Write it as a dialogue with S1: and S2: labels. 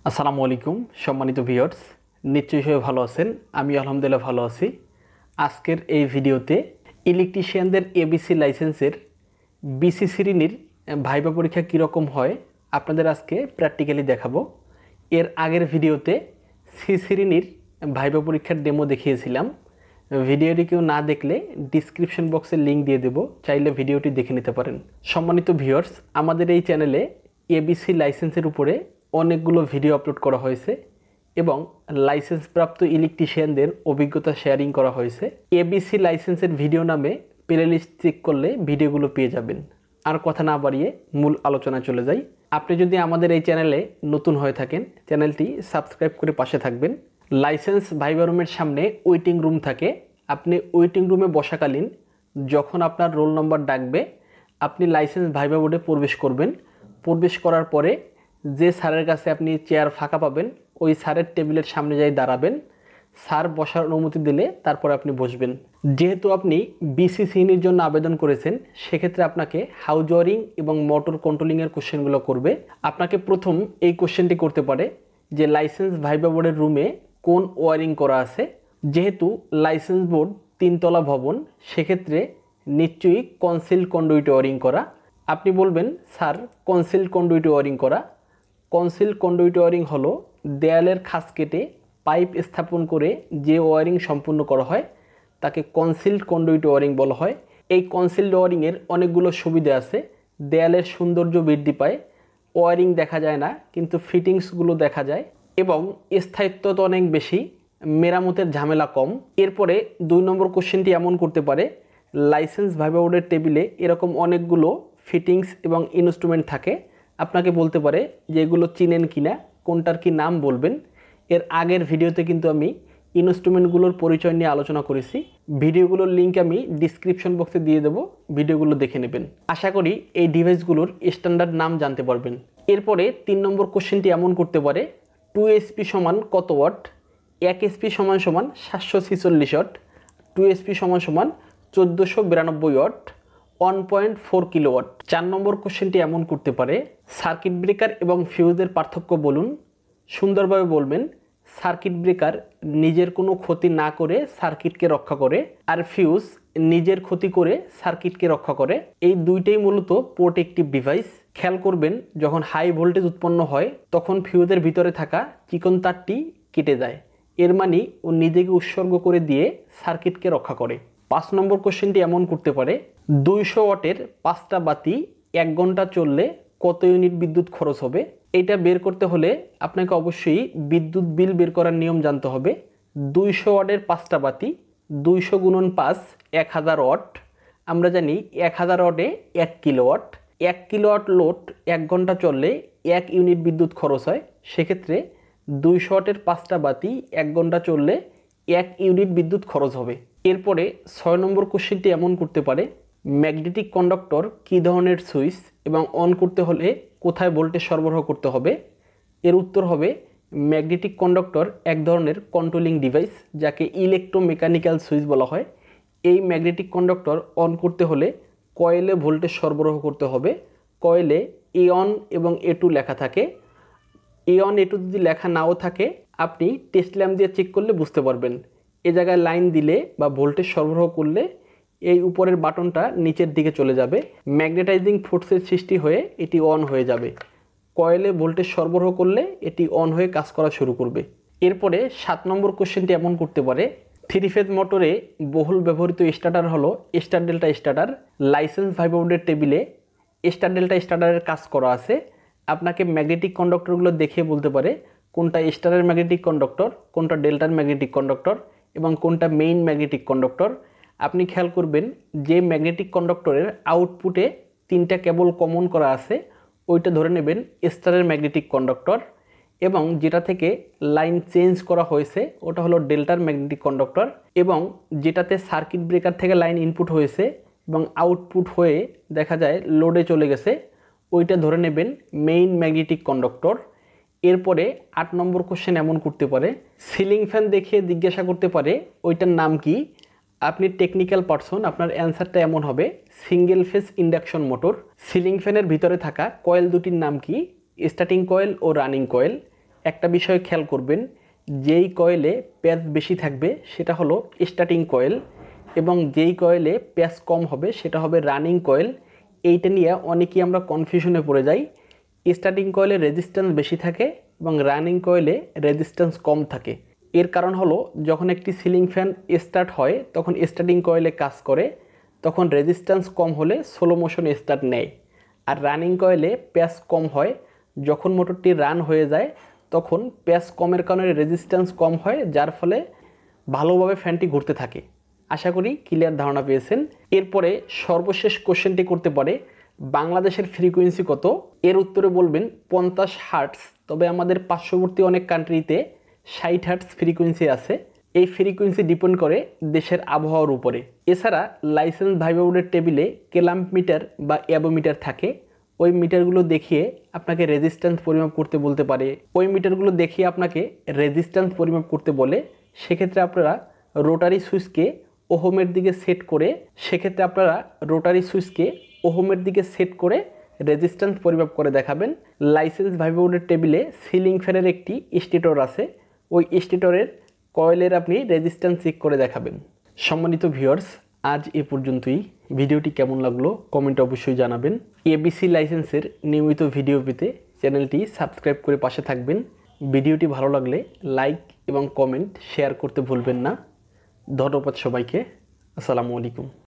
S1: আসসালামু আলাইকুম সম্মানিত ভিউয়ার্স, নিশ্চয়ই সবাই ভালো আছেন। আমি আলহামদুলিল্লাহ ভালো আছি। আজকের এই ভিডিওতে ইলেকট্রিশিয়ানদের এবিসি লাইসেন্সের বিসি শ্রেণীর ভাইবা পরীক্ষা কীরকম হয় আপনাদের আজকে প্র্যাকটিক্যালি দেখাবো। এর আগের ভিডিওতে সি শ্রেণীর ভাইবা পরীক্ষার ডেমো দেখিয়েছিলাম। ভিডিওটি কেউ না দেখলে ডিসক্রিপশন বক্সে লিঙ্ক দিয়ে দেবো, চাইলে ভিডিওটি দেখে নিতে পারেন। সম্মানিত ভিউয়ার্স, আমাদের এই চ্যানেলে এবিসি লাইসেন্সের উপরে অনেকগুলো ভিডিও আপলোড করা হয়েছে এবং লাইসেন্সপ্রাপ্ত ইলেকট্রিশিয়ানদের অভিজ্ঞতা শেয়ারিং করা হয়েছে। এবিসি লাইসেন্সের ভিডিও নামে প্লেলিস্ট চেক করলে ভিডিওগুলো পেয়ে যাবেন। আর কথা না বাড়িয়ে মূল আলোচনায় চলে যাই। আপনি যদি আমাদের এই চ্যানেলে নতুন হয়ে থাকেন, চ্যানেলটি সাবস্ক্রাইব করে পাশে থাকবেন। লাইসেন্স ভাইবা রুমের সামনে ওয়েটিং রুম থাকে। আপনি ওয়েটিং রুমে বসাকালীন যখন আপনার রোল নম্বর ডাকবে, আপনি লাইসেন্স ভাইবা বোর্ডে প্রবেশ করবেন। প্রবেশ করার পরে যে স্যারের কাছে আপনি চেয়ার ফাঁকা পাবেন, ওই স্যারের টেবিলের সামনে যাই দাঁড়াবেন। স্যার বসার অনুমতি দিলে তারপরে আপনি বসবেন। যেহেতু আপনি বিসি শ্রেণীর জন্য আবেদন করেছেন, সেক্ষেত্রে আপনাকে হাউস ওয়ারিং এবং মোটর কন্ট্রোলিংয়ের কোশ্চেনগুলো করবে। আপনাকে প্রথম এই কোশ্চেনটি করতে পারে যে লাইসেন্স ভাইবা বোর্ডের রুমে কোন ওয়ারিং করা আছে। যেহেতু লাইসেন্স বোর্ড 3 তলা ভবন, সেক্ষেত্রে নিশ্চয়ই কনসিল্ড কন্ডুইট ওয়ারিং করা। আপনি বলবেন স্যার কনসিল্ড কন্ডুইট ওয়ারিং করা। কনসিল্ড কন্ডুইট ওয়ারিং হলো দেয়ালের খাঁজ কেটে পাইপ স্থাপন করে যে ওয়ারিং সম্পূর্ণ করা হয় তাকে কনসিল্ড কন্ডুইট ওয়ারিং বলা হয়। এই কনসিল্ড ওয়ারিংয়ের অনেকগুলো সুবিধা আছে। দেয়ালের সৌন্দর্য বৃদ্ধি পায়, ওয়ারিং দেখা যায় না কিন্তু ফিটিংসগুলো দেখা যায় এবং স্থায়িত্ব তো অনেক বেশি, মেরামতের ঝামেলা কম। এরপরে 2 নম্বর কোশ্চেনটি এমন করতে পারে, লাইসেন্স ভাইবা বোর্ডের টেবিলে এরকম অনেকগুলো ফিটিংস এবং ইনস্ট্রুমেন্ট থাকে। আপনাকে বলতে পারে যে এগুলো চিনেন কিনা, কোনটার কি নাম বলবেন। এর আগের ভিডিওতে কিন্তু আমি ইনস্ট্রুমেন্টগুলোর পরিচয় নিয়ে আলোচনা করেছি। ভিডিওগুলোর লিঙ্ক আমি ডিসক্রিপশন বক্সে দিয়ে দেবো, ভিডিওগুলো দেখে নেবেন। আশা করি এই ডিভাইসগুলোর স্ট্যান্ডার্ড নাম জানতে পারবেন। এরপরে 3 নম্বর কোশ্চেনটি এমন করতে পারে, 2 এসপি সমান কত ওয়াট, 1 এসপি সমান 746 ওয়াট, 2 এসপি সমান 1492 ওয়াট, 1.4 কিলোওয়াট। 4 নম্বর কোশ্চেনটি এমন করতে পারে, সার্কিট ব্রেকার এবং ফিউজের পার্থক্য বলুন। সুন্দরভাবে বলবেন, সার্কিট ব্রেকার নিজের কোনো ক্ষতি না করে সার্কিটকে রক্ষা করে, আর ফিউজ নিজের ক্ষতি করে সার্কিটকে রক্ষা করে। এই দুইটাই মূলত প্রোটেক্টিভ ডিভাইস। খেয়াল করবেন, যখন হাই ভোল্টেজ উৎপন্ন হয় তখন ফিউজের ভিতরে থাকা চিকন তারটি কেটে যায়। এর মানে ও নিজেকে উৎসর্গ করে দিয়ে সার্কিটকে রক্ষা করে। 5 নম্বর কোশ্চেনটি এমন করতে পারে, 200 ওয়াটের 5টা বাতি 1 ঘন্টা চললে কত ইউনিট বিদ্যুৎ খরচ হবে। এটা বের করতে হলে আপনাকে অবশ্যই বিদ্যুৎ বিল বের করার নিয়ম জানতে হবে। 200 ওয়াটের 5টা বাতি, 200 গুণন 5 1000 ওয়াট। আমরা জানি 1000 ওয়াটে 1 কিলোওয়াট। 1 কিলোওয়াট লোড 1 ঘন্টা চললে 1 ইউনিট বিদ্যুৎ খরচ হয়। সেক্ষেত্রে 200 ওয়াটের 5টা বাতি 1 ঘন্টা চললে 1 ইউনিট বিদ্যুৎ খরচ হবে। এরপরে 6 নম্বর কোশ্চেনটি এমন করতে পারে, ম্যাগনেটিক কন্ডাক্টর কী ধরনের সুইচ এবং অন করতে হলে কোথায় ভোল্টেজ সরবরাহ করতে হবে। এর উত্তর হবে, ম্যাগনেটিক কন্ডাক্টর এক ধরনের কন্ট্রোলিং ডিভাইস যাকে ইলেকট্রোমেকানিক্যাল সুইচ বলা হয়। এই ম্যাগনেটিক কন্ডাক্টর অন করতে হলে কয়েলে ভোল্টেজ সরবরাহ করতে হবে। কয়েলে A1 এবং A2 লেখা থাকে। A1 A2 যদি লেখা নাও থাকে, আপনি টেস্ট ল্যাম্প দিয়ে চেক করলে বুঝতে পারবেন। এ জায়গায় লাইন দিলে বা ভোল্টেজ সরবরাহ করলে এই উপরের বাটনটা নিচের দিকে চলে যাবে, ম্যাগনেটাইজিং ফোর্সের সৃষ্টি হয়ে এটি অন হয়ে যাবে। কয়েলে ভোল্টেজ সরবরাহ করলে এটি অন হয়ে কাজ করা শুরু করবে। এরপরে 7 নম্বর কোশ্চেনটি এমন করতে পারে, 3 ফেজ মোটরে বহুল ব্যবহৃত স্টার্টার হলো star delta starter. License viva বোর্ডের টেবিলে স্টার ডেল্টা স্টার্টারের কাজ করা আছে। আপনাকে ম্যাগনেটিক কন্ডাক্টরগুলো দেখে বলতে পারে কোনটা স্টারের ম্যাগনেটিক কন্ডাক্টর, কোনটা ডেল্টার ম্যাগনেটিক কন্ডাক্টর এবং কোনটা মেইন ম্যাগনেটিক কন্ডাক্টর। আপনি খেয়াল করবেন যে ম্যাগনেটিক কন্ডাক্টরের আউটপুটে 3টা কেবল কমন করা আছে, ওইটা ধরে নেবেন স্টারের ম্যাগনেটিক কন্ডাক্টর, এবং যেটা থেকে লাইন চেঞ্জ করা হয়েছে ওটা হলো ডেল্টার ম্যাগনেটিক কন্ডাক্টর, এবং যেটাতে সার্কিট ব্রেকার থেকে লাইন ইনপুট হয়েছে এবং আউটপুট হয়ে দেখা যায় লোডে চলে গেছে, ওইটা ধরে নেবেন মেইন ম্যাগনেটিক কন্ডাক্টর। এরপরে 8 নম্বর কোশ্চেন এমন করতে পারে, সিলিং ফ্যান দেখিয়ে জিজ্ঞাসা করতে পারে ওইটার নাম কি। আপনি টেকনিক্যাল পারসন, আপনার অ্যান্সারটা এমন হবে, single phase induction motor. Ceiling ফ্যানের ভিতরে থাকা কয়েল দুটির নাম কি, স্টার্টিং কয়েল ও রানিং কয়েল। একটা বিষয় খেয়াল করবেন, যেই কয়েলে প্যাচ বেশি থাকবে সেটা হলো স্টার্টিং কয়েল এবং যেই কয়েলে প্যাচ কম হবে সেটা হবে রানিং কয়েল। এইটা নিয়ে অনেকেই আমরা কনফিউশনে পড়ে যাই। স্টার্টিং কয়েলে রেজিস্ট্যান্স বেশি থাকে এবং রানিং কয়েলে রেজিস্ট্যান্স কম থাকে। এর কারণ হলো যখন একটি সিলিং ফ্যান স্টার্ট হয় তখন স্টার্টিং কয়েলে কাজ করে, তখন রেজিস্ট্যান্স কম হলে স্লো মোশন স্টার্ট নেয়। আর রানিং কয়েলে প্যাচ কম হয়, যখন মোটরটি রান হয়ে যায় তখন প্যাচ কমের কারণে রেজিস্ট্যান্স কম হয়, যার ফলে ভালোভাবে ফ্যানটি ঘুরতে থাকে। আশা করি ক্লিয়ার ধারণা পেয়েছেন। এরপরে সর্বশেষ কোশ্চেনটি করতে পারে বাংলাদেশের ফ্রিকোয়েন্সি কত। এর উত্তরে বলবেন 50 হার্টস। তবে আমাদের পার্শ্ববর্তী অনেক কান্ট্রিতে 60 হার্টস ফ্রিকোয়েন্সি আছে। এই ফ্রিকোয়েন্সি ডিপেন্ড করে দেশের আবহাওয়ার উপরে। এছাড়া লাইসেন্স ভাইবাবোর্ডের টেবিলে ক্ল্যাম্প মিটার বা অ্যাবোমিটার থাকে, ওই মিটারগুলো দেখিয়ে আপনাকে রেজিস্ট্যান্স পরিমাপ করতে বলতে পারে। ওই মিটারগুলো দেখিয়ে আপনাকে রেজিস্ট্যান্স পরিমাপ করতে বলে। সেক্ষেত্রে আপনারা রোটারি সুইচকে ওহমের দিকে সেট করে রেজিস্ট্যান্স পরিমাপ করে দেখাবেন। লাইসেন্স ভাইবাবোর্ডের টেবিলে সিলিং ফ্যানের একটি স্টেটর আছে, ওই স্টেটরের কয়েলের আপনি রেজিস্ট্যান্স চেক করে দেখাবেন। সম্মানিত ভিউয়ার্স, আজ এ পর্যন্তই। ভিডিওটি কেমন লাগলো কমেন্টে অবশ্যই জানাবেন। এবিসি লাইসেন্সের নিয়মিত ভিডিও পেতে চ্যানেলটি সাবস্ক্রাইব করে পাশে থাকবেন। ভিডিওটি ভালো লাগলে লাইক এবং কমেন্ট শেয়ার করতে ভুলবেন না। ধন্যবাদ সবাইকে। আসসালামু আলাইকুম।